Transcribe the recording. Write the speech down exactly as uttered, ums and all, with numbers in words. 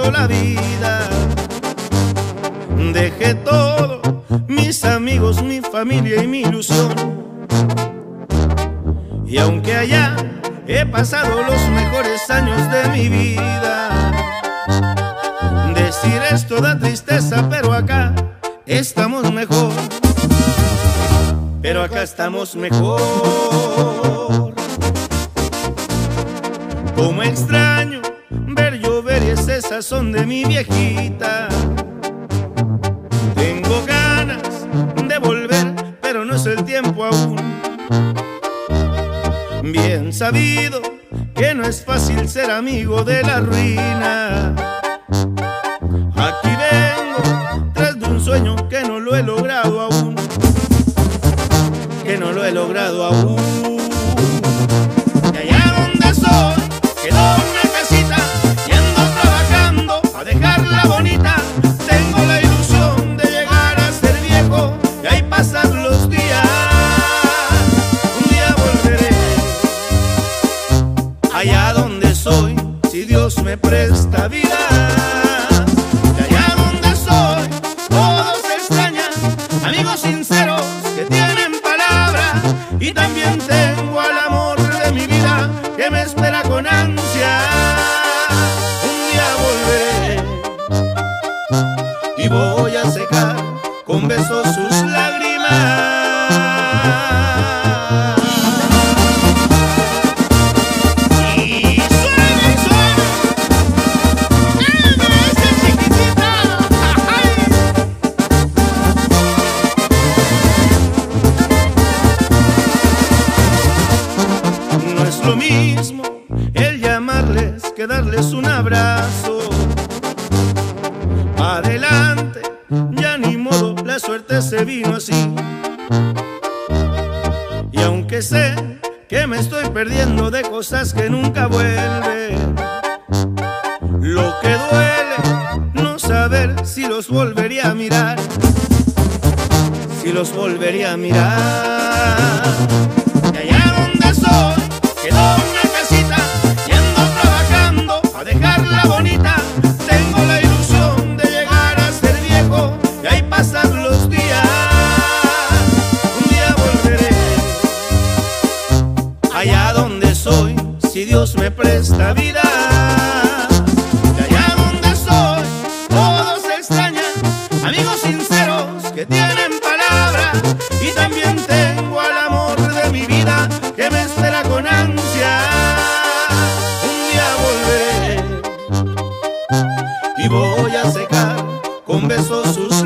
dado la vida. Dejé todo, mis amigos, mi familia y mi ilusión. Y aunque allá he pasado los mejores años de mi vida, decir esto da tristeza, pero acá estamos mejor. Pero acá estamos mejor. Como extraño ver llover y ese sazón de mi viejita. Tengo ganas de volver, pero no es el tiempo aún. Bien sabido que no es fácil ser amigo de la ruina. Aquí vengo tras de un sueño que no lo he logrado aún. Que no lo he logrado aún. Y allá donde soy quedó una casita y ando trabajando a dejarla bonita. Tengo la ilusión de llegar a ser viejo y ahí pasar los días. Un día volveré allá donde soy, si Dios me presta vida. Y allá donde soy todos se extrañan, amigos sinceros que tienen palabra. Y también tengo al amor de mi vida que me espera con ansia. Un día volveré y voy a secar con besos sus lágrimas. Y suena y suena. ¡Ándale, ese chiquitito! ¡Ay! No es lo mismo el llamarles que darles un abrazo. Adelante, ya ni modo, la suerte se vino así. Y aunque sé que me estoy perdiendo de cosas que nunca vuelven, lo que duele no saber si los volvería a mirar, si los volvería a mirar. Y allá donde soy quedó una casita y ando trabajando a dejarla bonita. Tengo la ilusión de llegar a ser viejo y ahí pasar los días. Un día volveré allá donde soy, si Dios me presta vida. Y allá donde soy todos se extrañan, amigos sinceros que tienen palabra. Y también tengo al amor de mi vida que me espera con ansia. Un día volveré y voy a secar con besos sus